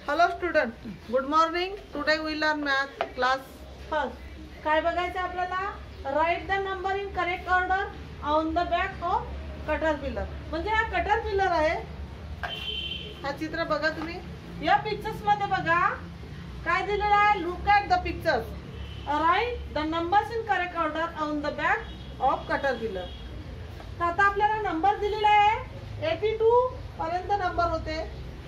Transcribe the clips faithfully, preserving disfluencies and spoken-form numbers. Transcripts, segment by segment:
Hello student, good morning. Today we learn math class first. काय बघायचं आपल्याला? Write the number in correct order on the back of caterpillar. म्हणजे हा caterpillar आहे. हा चित्र बघा तुम्ही. या पिक्चर्स मध्ये बघा काय दिलेलं आहे. Look at the pictures. Write the numbers in correct order on the back of caterpillar. तर आता आपल्याला नंबर दिलेला आहे. बयासी पर्यंत नंबर होते.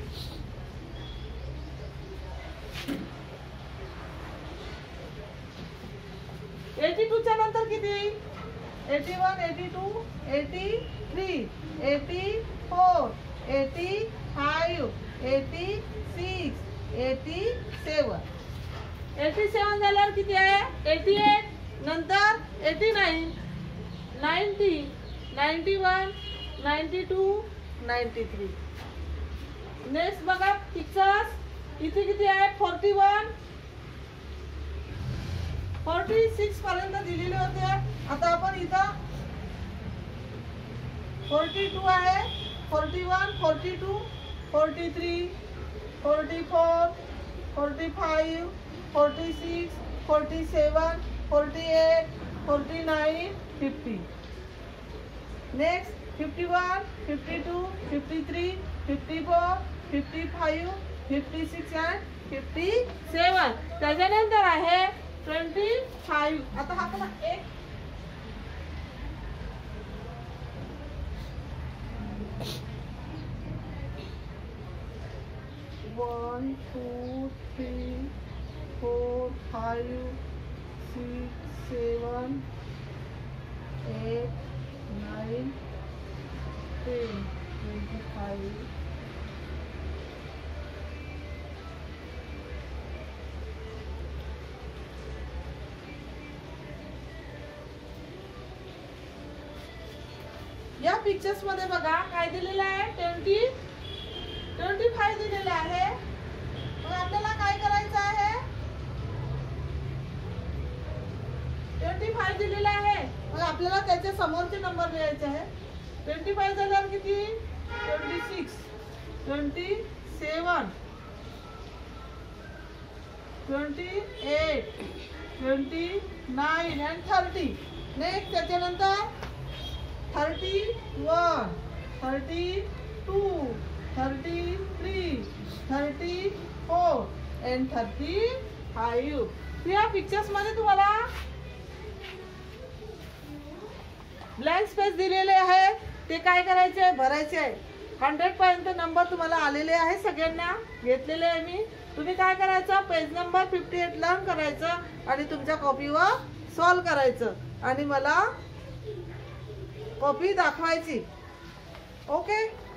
बयासी च्या नंतर किती? इक्यासी, बयासी, तिरासी, चौऱ्याऐंशी, पंच्याऐंशी, छत्तीस, सत्त्याऐंशी. सत्त्याऐंशी झाल्यावर किती आहे? अठ्ठ्याऐंशी. नंतर नव्याण्णव, नव्वद, एक्क्याण्णव, नव्व्याण्णव, त्र्याण्णव. नेक्स्ट बघा पिक्चर्स. इथे किती आहे? इकचाळीस. छियालीस पर्यंत दिलेले होते. आता आपण इथं बत्तीस आहे, इकतालीस, बत्तीस, तैंतालीस, चौवेचाळीस, पंचेचाळीस, सत्तेचाळीस, अडतीस, अठ्ठेचाळीस, एकोणनव्वद, पन्नास. नेक्स्ट इक्यावन, बावन, त्रेपन्न, चौवन, पन्नास, छप्पन्न and सत्तावन्न. त्याच्यानंतर आहे पंचवीस. आता हा पण एक one two three four five six seven eight nine ten twenty five. या पिक्चर्स मध्ये बघा काय दिलेलं आहे. ट्वेंटी ट्वेंटी फाइव दिलेलं आहे. मग आपल्याला काय करायचं आहे? ट्वेंटी फाइव दिलेलं आहे. मग आपल्याला त्याच्या समोरचे नंबर लिहायचे आहे. ट्वेंटी फाइव झाल्यावर किती? Twenty six, twenty seven, twenty eight, twenty nine and thirty. Next त्याच्यानंतर thirty one, thirty two, thirty three, thirty four and thirty five. या पिक्चर्स मध्ये तुम्हाला ब्लँक स्पेस दिलेले आहे. ते काय करायचे आहे? भरायचे आहे. हंड्रेड पर्यंत नंबर तुम्हाला आलेले आहे. सगळ्यांना घेतलेले आहे मी. तुम्ही काय करायचं? Page number fifty eight learn करायचं आणि तुमच्या कॉपीवर सॉल्व करायचं आणि मला कॉपी दाखवायची. ओके.